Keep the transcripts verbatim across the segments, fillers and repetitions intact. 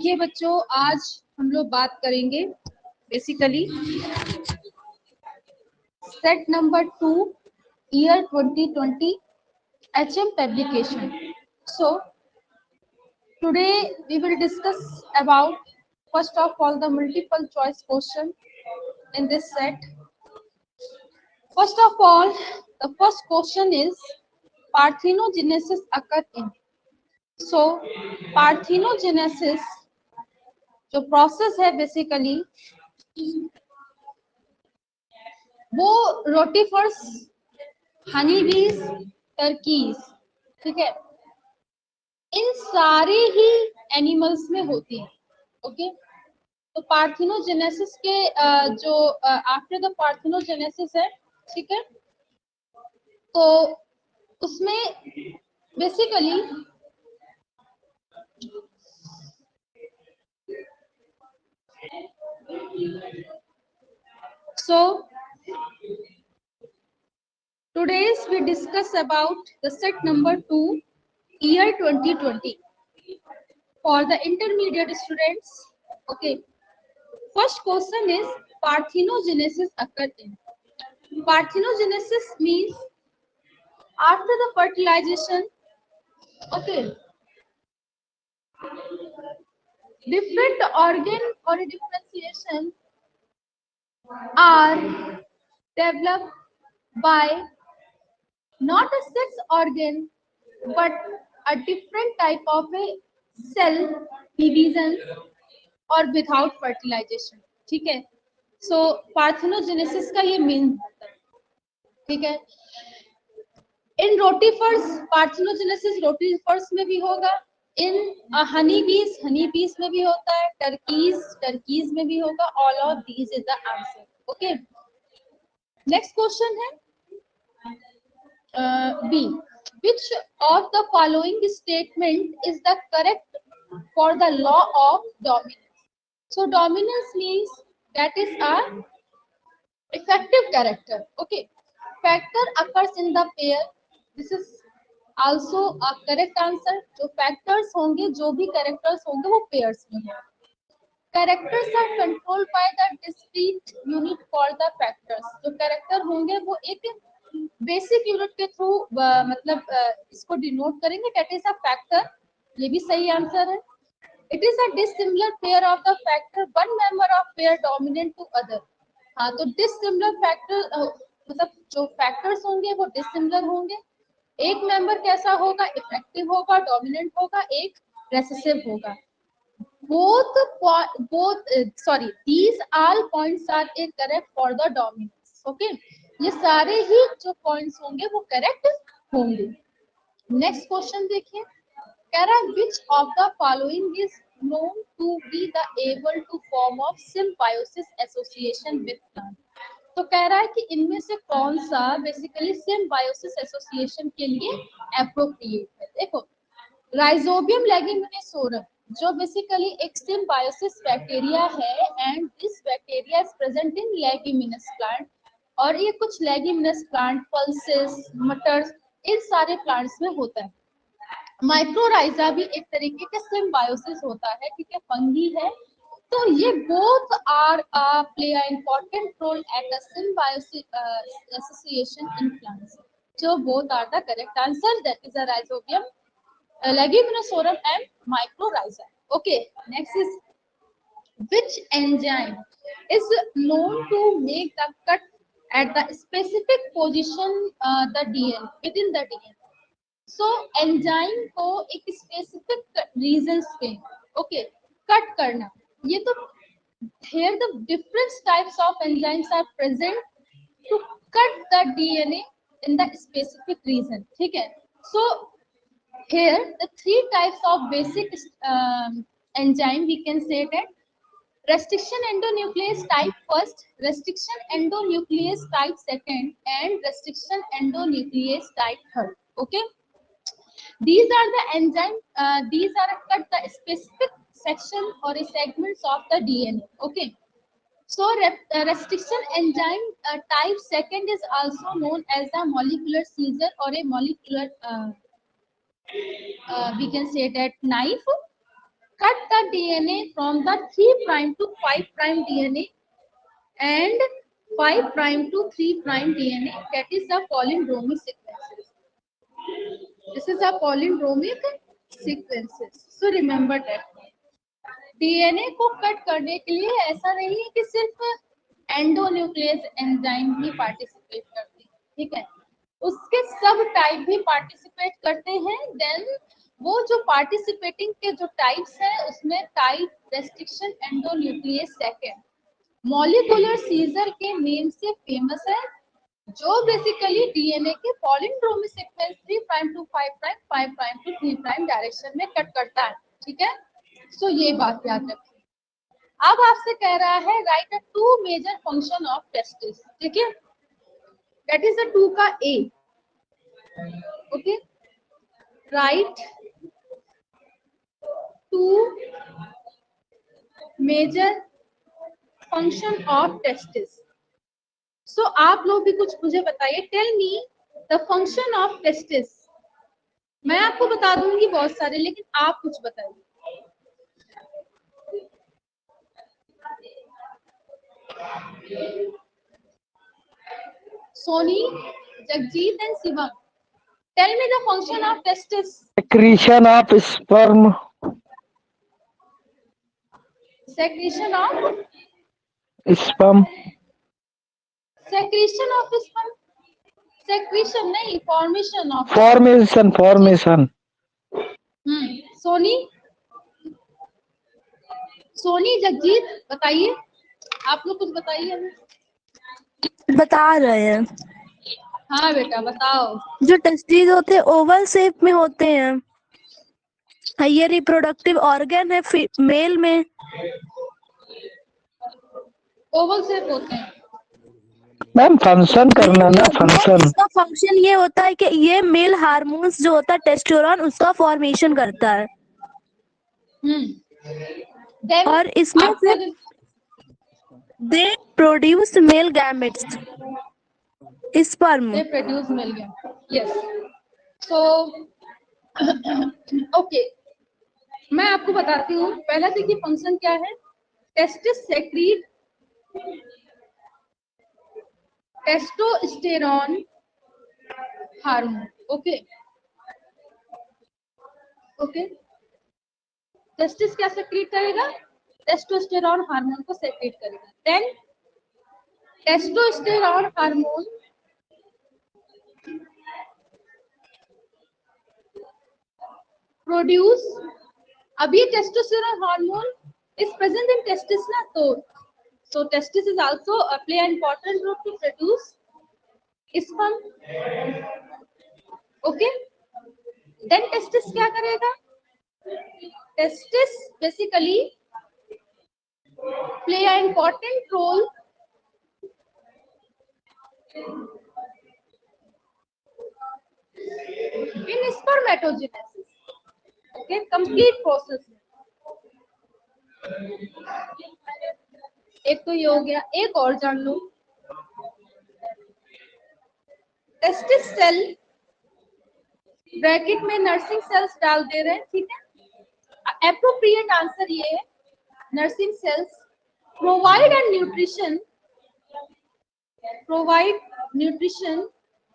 देखिए बच्चों, आज हम लोग बात करेंगे basically set number two year twenty twenty H M publication. So today we will discuss about first of all the multiple choice question in this set. First of all, the first question is parthenogenesis occur in. So parthenogenesis जो process है basically वो rotifers, honey bees, turkeys, ठीक है, इन सारे ही animals में होती है. Okay, तो पार्थिनोजेनेसिस के जो आफ्टर द पार्थिनोजेनेसिस है, ठीक है, तो उसमें basically so today's we discuss about the set number two year twenty twenty for the intermediate students. Okay, first question is parthenogenesis occur in. Parthenogenesis means after the fertilization, okay, different organ or differentiation are developed by not a sex organ but a different type of a cell division or without fertilization. ठीक है, सो parthenogenesis का ये mean होता है. ठीक है, इन rotifers parthenogenesis rotifers में भी होगा, इन हनी बीज हनी बीज में भी होता है, टर्कीज टर्कीज में भी होगा. All of these is the answer. Okay, next question है B. which of the following statement is the correct for the law of dominance? So dominance means that is a effective character. Okay, factor occurs in the pair. This is also a correct answer. जो factors होंगे, जो भी characters होंगे वो pairs में होंगे. Characters are controlled by the discrete unit called the factors. जो character होंगे वो एक बेसिक यूनिट के थ्रू मतलब uh, इसको डिनोट करेंगे, दैट इज अ फैक्टर. ये भी सही आंसर है. It is a dissimilar pair of the factor, one member of pair dominant to other. हाँ, तो डिसिमिलर फैक्टर uh, मतलब जो फैक्टर्स होंगे वो डिसिमिलर होंगे. एक मेंबर कैसा होगा, इफेक्टिव होगा, डोमिनेंट होगा, एक रेसेसिव होगा. both both uh, sorry these all points are correct for the dominance. okay, ये सारे ही जो पॉइंट्स होंगे वो करेक्ट होंगे. नेक्स्ट क्वेश्चन देखिए, कह रहा है which of the following is known to be the able to form of symbiosis association with plant. तो कह रहा है कि इनमें से कौन सा बेसिकली सिम्बायोसिस एसोसिएशन के लिए एप्रोप्रिएट है. देखो, राइजोबियम लेगिमिनोसोरम जो बेसिकली एक सिम्बायोसिस बैक्टीरिया है and this bacteria is present in leguminous plant, और ये कुछ लेगिमिनस प्लांट, पल्सेस, मटर्स, इन सारे प्लांट्स में होता है. माइक्रोराइजा भी एक तरीके का सिम्बायोसिस होता है, ठीक है, फंगी है. तो ये both are play a important role at a symbiosis association in plants. So both are the correct answer. That is a rhizobium, uh, leguminosarum and mycorrhiza. Okay, next is which enzyme is known to make the cut at the specific position uh, the D N A within the D N A. So enzyme को एक specific reasons पे okay cut करना. ये तो here the different types of enzymes are present to cut the D N A in the specific region. ठीक है, so here the three types of basic um, enzyme we can say that restriction endonuclease type first, restriction endonuclease type second, and restriction endonuclease type third. Okay, these are the enzyme uh, these are cut the specific section or a segments of the D N A. Okay, so uh, restriction enzyme uh, type second is also known as the molecular scissor or a molecular uh, uh, we can say that knife. cut the D N A from the three prime to five prime D N A and five prime to three prime D N A. That is the palindromic sequences. This is a palindromic sequences. So remember that. DNA को cut करने के लिए ऐसा नहीं है कि सिर्फ endonuclease enzyme ही participate करती है, ठीक है, उसके सब टाइप भी पार्टिसिपेट करते हैं। देन वो जो पार्टिसिपेटिंग के जो टाइप्स हैं उसमें type restriction endonuclease second molecular scissor के नेम से फेमस है, जो बेसिकली डीएनए के palindromic sequence three prime to five prime five prime to three prime direction में कट करता है, ठीक है। सो so, ये बात याद रखिए। अब आपसे कह रहा है write a two major function of testis, ठीक है, दैट इज द टू का A, okay, write two major function of testis. So आप लोग भी कुछ मुझे बताइए, tell me the function of testis. मैं आपको बता दूंगी बहुत सारे, लेकिन आप कुछ बताइए। Sony, Jagjit and Shivam, tell me the function of testis. Secretion of sperm. Secretion of Sperm. Secretion of sperm. Secretion नहीं, formation of. Formation, formation. हम्म, सोनी, सोनी जगजीत बताइए, आप लोग कुछ बताइए हमें। बता रहे हैं। हाँ बेटा बताओ। जो टेस्टिस होते हैं ओवल शेप में होते हैं, ये रिप्रोडक्टिव ऑर्गन है मेल में। ओवल शेप होते हैं मैम, फंक्शन करना ना, फंक्शन। इसका फंक्शन ये होता है कि ये मेल हार्मोन्स जो होता है टेस्टोस्टेरोन उसका फॉर्मेशन करता है। हम्म, और इसमें से they produce male gametes, sperm. They produce male gametes, yes. So okay, मैं आपको बताती हूँ। पहला देखिए फंक्शन क्या है, testis secrete testosterone hormone, okay okay. Testis क्या सेक्रीट करेगा, टेस्टोस्टेरॉन हार्मोन को सेक्रीट करेगा। देन टेस्टोस्टेरॉन हार्मोन प्रोड्यूस, अभी testosterone hormone is present in testis ना, तो so testis is also uh, play an important role to produce sperm, okay। then testis क्या करेगा, testis basically play an important role in spermatogenesis, okay, complete process। एक तो ये हो गया, एक और जान लो, टेस्टिस सेल ब्रैकेट में नर्सिंग सेल्स डाल दे रहे हैं, ठीक है। एप्रोप्रिएट आंसर ये है, nursing cells provide and nutrition provide nutrition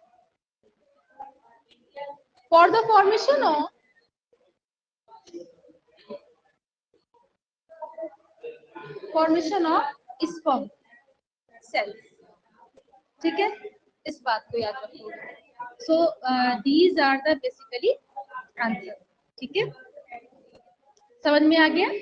for the formation of formation of sperm cells, ठीक है, इस बात को याद रखो। So these are the basically answer, ठीक है, समझ में आ गया,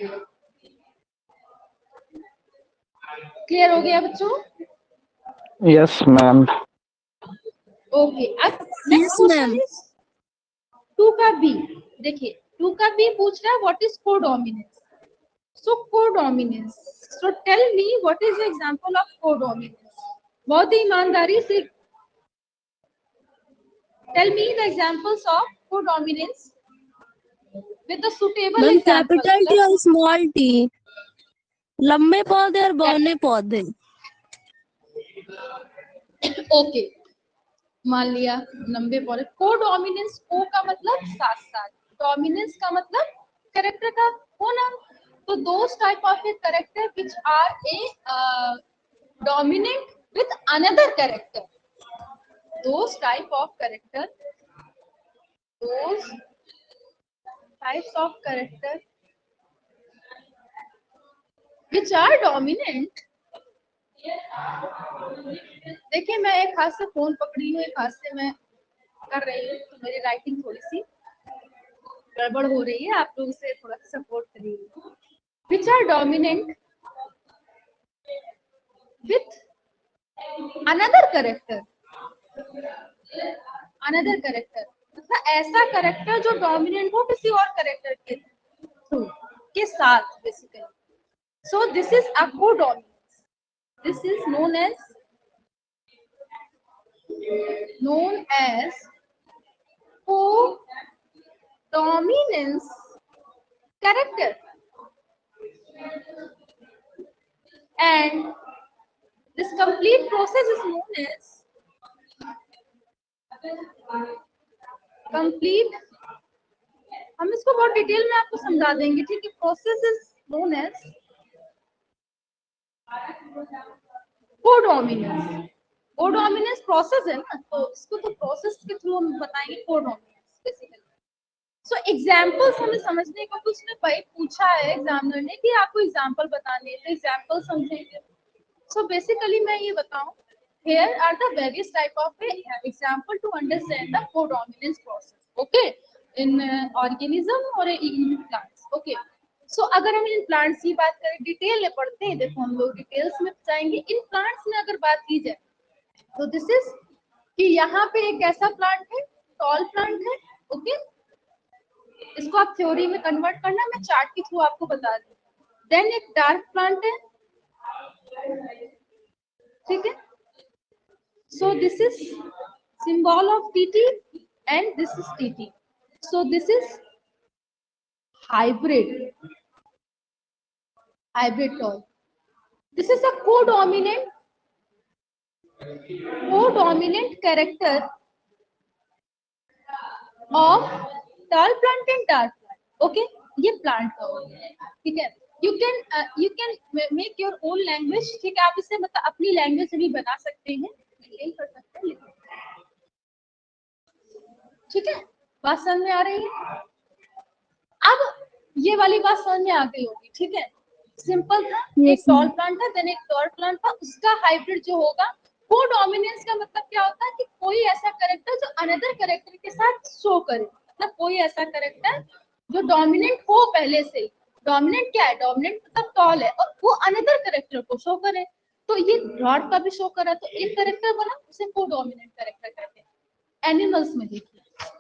क्लियर हो गया बच्चों? Yes ma'am. ओके, अब नेक्स्ट क्वेश्चन इज टू का बी। देखिए टू का बी पूछ रहा है what is codominance. So codominance, so tell me what is the example of codominance. बहुत ही ईमानदारी से tell me the examples of codominance with the suitable example. Capital T और स्मॉल टी, लंबे पौधे और बौने पौधे। ओके, मान लिया लंबे पौधे। कोडोमिनेंस, को का मतलब साथ साथ, डोमिनेंस का मतलब कैरेक्टर का हो ना? तो those type of a character which are a uh, dominant with another character, those type of character, those types of character which are dominant. देखिए मैं एक हाथ से फोन पकड़ी हूँ, एक हाथ से मैं कर रही हूँ, तो मेरी राइटिंग थोड़ी सी गड़बड़ हो रही है, आप लोग उसे थोड़ा सा सपोर्ट करिए. Which are dominant with another character, another character मतलब ऐसा कैरेक्टर जो डोमिनेंट हो किसी और कैरेक्टर के थ्रू के साथ basically. So this is a codominance. This is known as known as codominance character, and this complete process is known as complete. हम इसको बहुत डिटेल में आपको समझा देंगे, ठीक है. Process is known as codominance. Codominance process है ना, तो इसको तो प्रोसेस के थ्रू हम बताएंगे कोडोमिनेंस बेसिकली. सो एग्जांपल्स हमें समझने को, कुछ ने भाई पूछा है एग्जामिनर ने कि आपको एग्जांपल बताने हैं, तो एग्जांपल समझेंगे. सो बेसिकली मैं ये बताऊं, here are the various type of a example to understand the codominance process, okay, in uh, organism or in plants. Okay, so अगर हम इन प्लांट्स की बात करें, डिटेल में पढ़ते हैं, देखो हम लोग डिटेल्स में जाएंगे. इन प्लांट्स में अगर बात की जाए तो दिस इज कि यहाँ पे एक ऐसा प्लांट है, टॉल प्लांट है. ओके, इसको आप थ्योरी में कन्वर्ट करना, मैं चार्ट के थ्रू आपको बता दूं. देन एक डार्क प्लांट है, ठीक है. So this is symbol of T T and this is T T. So this is hybrid, hybrid tall. This is a codominant, codominant character of tall plant and dark plant. Okay, ये plant का हो गया, ठीक है. You can uh, you can make your own language, ठीक है. आप इसे मतलब अपनी लैंग्वेज भी बना सकते हैं, कर सकते हैं, ठीक है. बात समझ में आ रही है? अब ये वाली बात समझ में आ गई होगी, ठीक है. सिंपल था, yes, एक टॉल प्लांट था, देन एक टॉल प्लांट था, उसका हाइब्रिड जो होगा. कोडोमिनेंस का मतलब क्या होता है कि कोई ऐसा कैरेक्टर जो अनदर कैरेक्टर के साथ शो करे, मतलब कोई ऐसा कैरेक्टर जो डोमिनेंट हो पहले से. डोमिनेंट क्या है? डोमिनेंट मतलब टॉल है और वो अनदर कैरेक्टर को शो करे. तो ये रॉड का भी शो करा, तो एक कैरेक्टर बना, उसे कोडोमिनेंट कैरेक्टर कहते हैं. एनिमल्स में देखिए,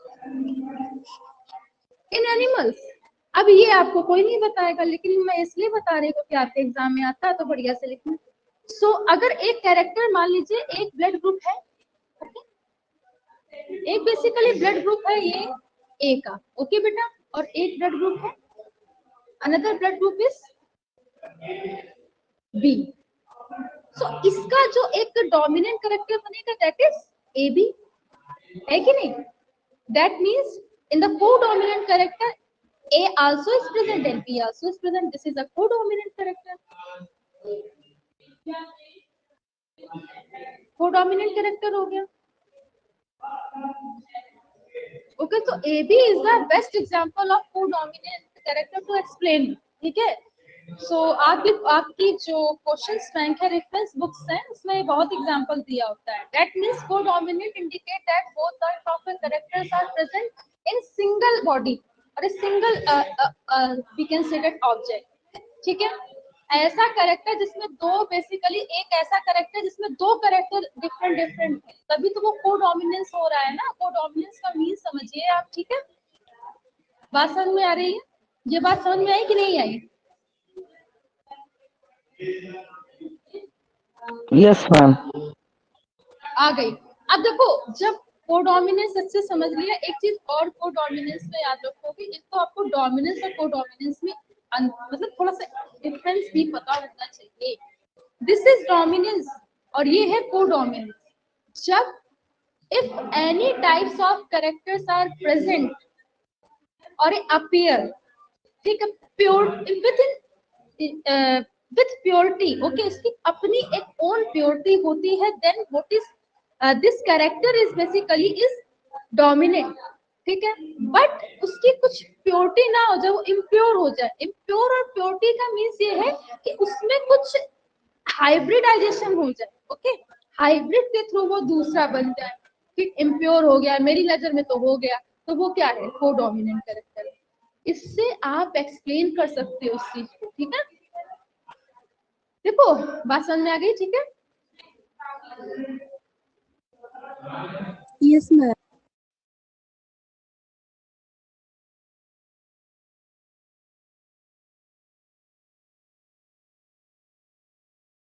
इन एनिमल्स, अब ये आपको कोई नहीं बताएगा, लेकिन मैं इसलिए बता रही हूँ कि आपके एग्जाम में आता है तो बढ़िया से लिखना. सो so, अगर एक कैरेक्टर मान लीजिए एक ब्लड ग्रुप है, एक बेसिकली ब्लड ग्रुप है ये ए का, ओके बेटा, और एक ब्लड ग्रुप है, another blood group is B. So इसका जो एक डोमिनेंट कैरेक्टर बनेगा दैट इज ए बी, है कि नहीं? That means in the codominant character A also is present and B also is present. This is a codominant character. Codominant character हो गया. Okay, so A B is the best example of codominant character to explain. ठीक है. So आपकी आपकी जो question bank है, reference books हैं, उसमें बहुत एग्जांपल दिया होता है. That means codominant indicate that both types of characters are present in single body और single we can say that object, ठीक है. ऐसा कैरेक्टर जिसमें दो, बेसिकली एक ऐसा कैरेक्टर जिसमें दो कैरेक्टर डिफरेंट डिफरेंट है, तभी तो वो कोडोमिनेंस हो रहा है ना. कोडोमिनेंस का मीन समझिए आप, ठीक है. बात समझ में आ रही है? ये बात समझ में आई कि नहीं आई? यस मैम, आ गई. अब देखो, जब कोडोमिनेंस अच्छे समझ लिया, एक चीज और कोडोमिनेंस में याद रखोगे, एक तो आपको डोमिनेंस और कोडोमिनेंस में मतलब थोड़ा सा डिफरेंस भी पता होना चाहिए. दिस इज डोमिनेंस और ये है कोडोमिनेंस. जब if any types of characters are present और अपीयर ठीक है, pure within with purity, okay, इसकी अपनी एक ओन प्योरिटी होती है, then what is this character is basically is dominant, ठीक है। बट उसकी कुछ प्योरिटी ना हो जाए, वो इम्प्योर हो जाए। इम्प्योर और प्योरिटी का मीन्स ये है कि उसमें कुछ हाइब्रिडाइजेशन हो जाए, ओके, हाइब्रिड के थ्रू वो दूसरा बन जाए, ठीक, इम्प्योर हो गया मेरी नजर में तो हो गया, तो वो क्या है, को डोमिनेंट कैरेक्टर है। इससे आप एक्सप्लेन कर सकते हो उस चीज को, ठीक है। देखो बात समझ में आ गई, ठीक है। Yes ma'am.